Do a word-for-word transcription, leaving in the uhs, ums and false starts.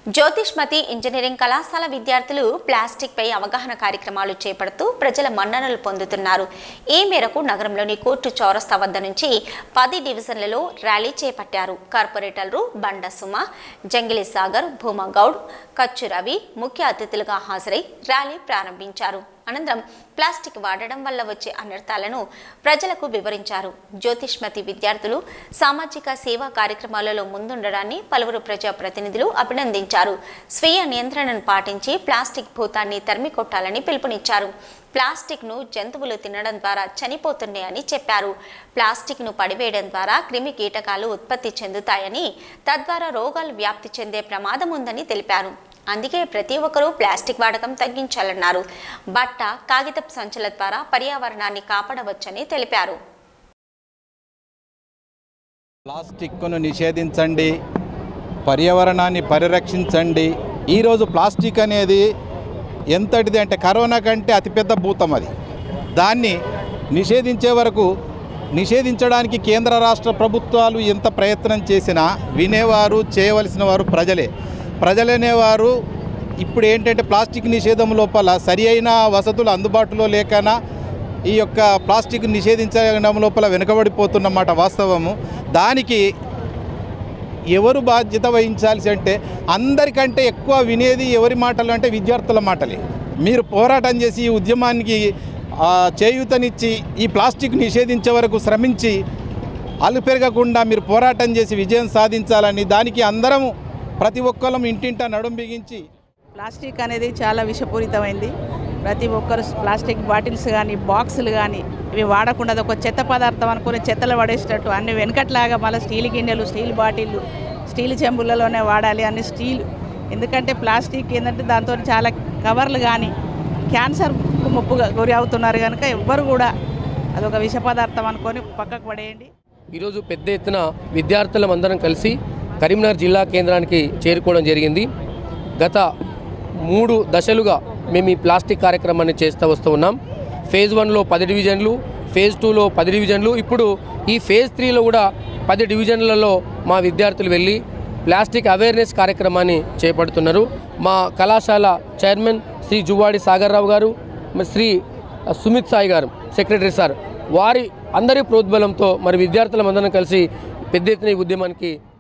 Jyothishmathi engineering కళాశాల విద్యార్థులు plastic పై అవగాహన కార్యక్రమాలు చేపడుతూ ప్రజల మన్ననలు పొందుతున్నారు. ఈ మేరకు నగరంలోని కోర్టు చౌరస్తా వద్ద నుంచి పది డివిజన్లలో ర్యాలీ చేపట్టారు. కార్పొరేటర్లు బండ సుమ, జంగిలి సాగర్, భూమా గౌడ్, కచ్చు రవి ముఖ్య అతిథులుగా హాజరై ర్యాలీ ప్రారంభించారు. అనంతరం ప్లాస్టిక్ వాడడం వల్ల వచ్చే అనర్థాలను ప్రజలకు వివరించారు. జ్యోతిష్మతి విద్యార్థులు సామాజిక సేవా కార్యక్రమాలలో ముందుండడాన్ని పలువురు ప్రజాప్రతినిధులు అభినందించారు. స్వీయ నియంత్రణను పాటించి ప్లాస్టిక్ భూతాన్ని తరిమికొట్టాలని పిలుపునిచ్చారు. ప్లాస్టిక్ను జంతువులు తినడం ద్వారా చనిపోతున్నాయని చెప్పారు. ప్లాస్టిక్ను పడివేయడం ద్వారా క్రిమి కీటకాలు ఉత్పత్తి చెందుతాయని, తద్వారా రోగాలు వ్యాప్తి చెందే ప్రమాదం ఉందని తెలిపారు. అందుకే ప్రతి ఒక్కరూ ప్లాస్టిక్ వాడకం తగ్గించాలన్నారు. బట్ట, కాగితపు సంచుల ద్వారా పర్యావరణాన్ని కాపాడవచ్చని తెలిపారు. ప్లాస్టిక్ను నిషేధించండి, పర్యావరణాన్ని పరిరక్షించండి. ఈరోజు ప్లాస్టిక్ అనేది ఎంతటిది అంటే కరోనా కంటే అతిపెద్ద భూతం అది. దాన్ని నిషేధించే వరకు నిషేధించడానికి కేంద్ర రాష్ట్ర ప్రభుత్వాలు ఎంత ప్రయత్నం చేసినా వినేవారు, చేయవలసిన వారు ప్రజలే. ప్రజలనేవారు ఇప్పుడు ఏంటంటే ప్లాస్టిక్ నిషేధం లోపల సరి అయిన వసతులు అందుబాటులో లేకనా ఈ యొక్క ప్లాస్టిక్ నిషేధించడం లోపల వెనుకబడిపోతున్నమాట వాస్తవము. దానికి ఎవరు బాధ్యత వహించాల్సి అంటే అందరికంటే ఎక్కువ వినేది ఎవరి మాటలు అంటే విద్యార్థుల మాటలే. మీరు పోరాటం చేసి ఈ ఉద్యమానికి చేయూతనిచ్చి ఈ ప్లాస్టిక్ నిషేధించే వరకు శ్రమించి అలు పెరగకుండా మీరు పోరాటం చేసి విజయం సాధించాలని, దానికి అందరము ప్రతి ఒక్కరం ఇంటింట నడుం బిగించి. ప్లాస్టిక్ అనేది చాలా విషపూరితమైంది. ప్రతి ఒక్కరు ప్లాస్టిక్ బాటిల్స్ కానీ బాక్సులు కానీ ఇవి వాడకుండా అది ఒక చెత్త పదార్థం అనుకుని చెత్తలు పడేసేటట్టు అన్ని వెనకట్లాగా మళ్ళీ స్టీల్ గిన్నెలు, స్టీల్ బాటిళ్ళు, స్టీల్ చెంబులలోనే వాడాలి అన్ని స్టీల్. ఎందుకంటే ప్లాస్టిక్ ఏంటంటే దాంతో చాలా కవర్లు కానీ క్యాన్సర్కు ముప్పుగా గురి అవుతున్నారు కనుక ఎవ్వరు కూడా అదొక విష పదార్థం అనుకొని పక్కకు పడేయండి. ఈరోజు పెద్ద ఎత్తున విద్యార్థులం అందరం కలిసి కరీంనగర్ జిల్లా కేంద్రానికి చేరుకోవడం జరిగింది. గత మూడు దశలుగా మేము ఈ ప్లాస్టిక్ కార్యక్రమాన్ని చేస్తూ వస్తూ ఉన్నాం. ఫేజ్ వన్లో పది డివిజన్లు, ఫేజ్ టూలో పది డివిజన్లు, ఇప్పుడు ఈ ఫేజ్ త్రీలో కూడా పది డివిజన్లలో మా విద్యార్థులు వెళ్ళి ప్లాస్టిక్ అవేర్నెస్ కార్యక్రమాన్ని చేపడుతున్నారు. మా కళాశాల చైర్మన్ శ్రీ జువ్వాడి సాగర్ రావు గారు, శ్రీ సుమిత్ సాయి గారు సెక్రటరీ సార్, వారి అందరి ప్రోద్బలంతో మరి విద్యార్థులందరం కలిసి పెద్ద ఎత్తున ఈ ఉద్యమానికి